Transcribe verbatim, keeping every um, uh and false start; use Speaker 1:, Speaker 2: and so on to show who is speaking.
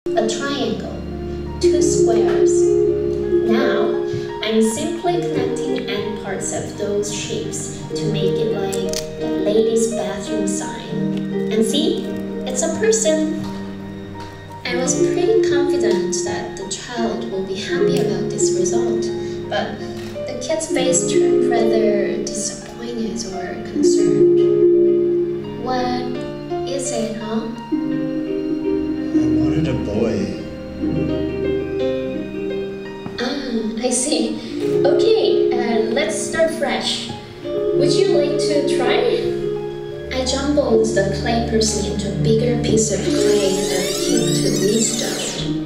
Speaker 1: a triangle, two squares. Now, I'm simply connecting end parts of those shapes to make it like the ladies' bathroom sign. And see, it's a person. I was pretty confident that the child will be happy about this result, but the kid's face turned rather disappointed or concerned. What is it, huh?
Speaker 2: I wanted a boy.
Speaker 1: Ah, I see. Okay, uh, let's start fresh. Would you like to try? I jumbled the clay person into a bigger piece of clay and a cube to be started.